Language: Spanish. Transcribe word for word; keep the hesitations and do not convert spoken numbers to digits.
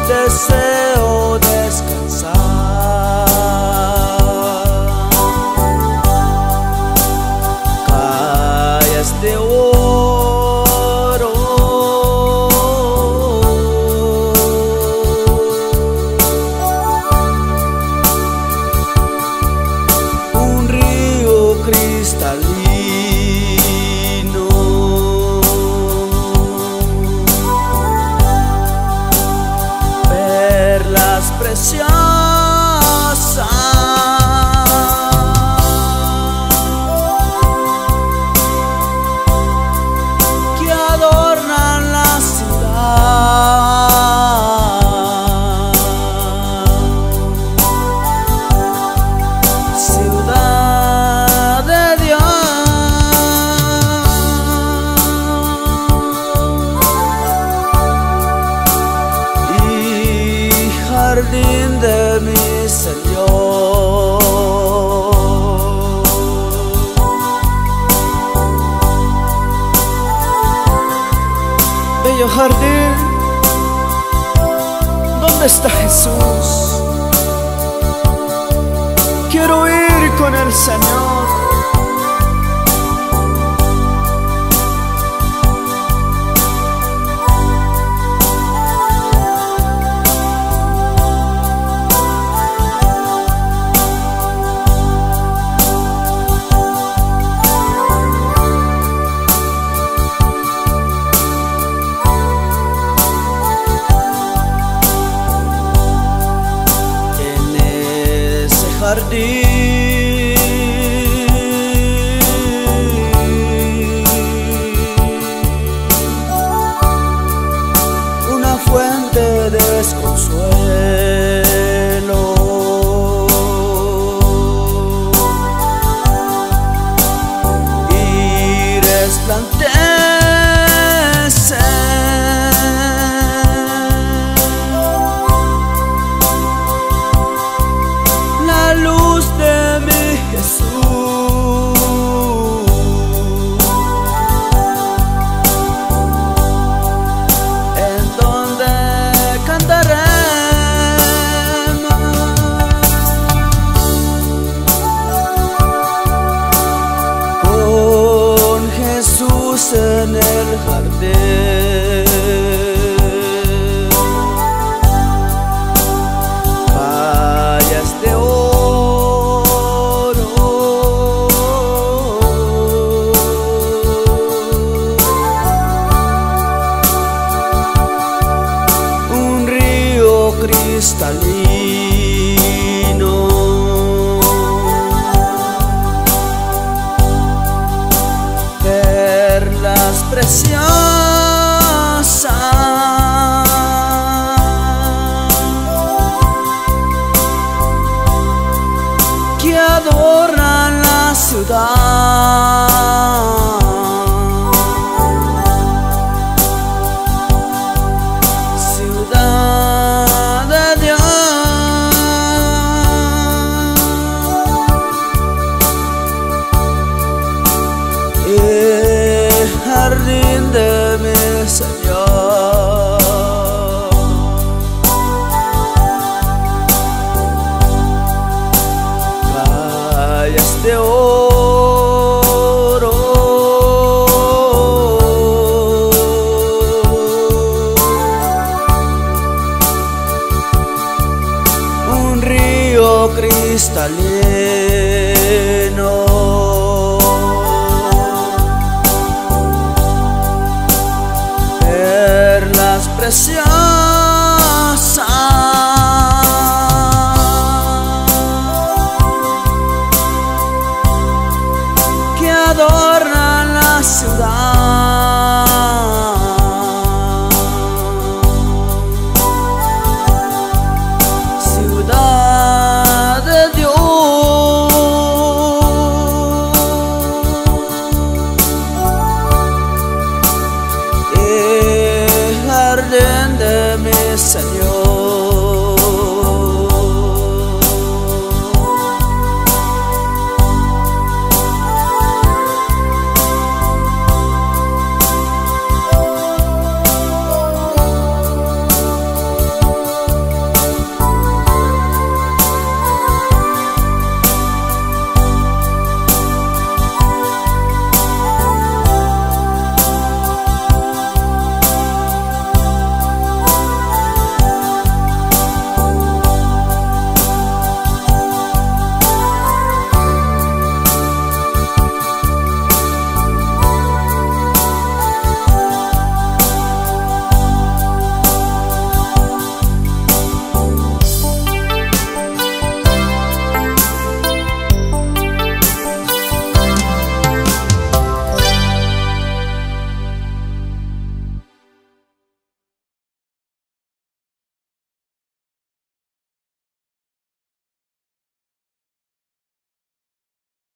deseo descansar. Calles de oro, un río cristalino, perlas preciosas que adornan la ciudad, ciudad de Dios y jardín de mi Señor. Bello jardín, ¿dónde está Jesús? Quiero ir con el Señor. Jardín, una fuente de desconsuelo, y resplandece la luz de mi Jesús, en donde cantaremos con Jesús en el jardín. Calles de oro, un río cristalino, perlas preciosas que adornan la ciudad, ciudad de Dios y jardín de mi Señor. Calles de oro, un río cristalino,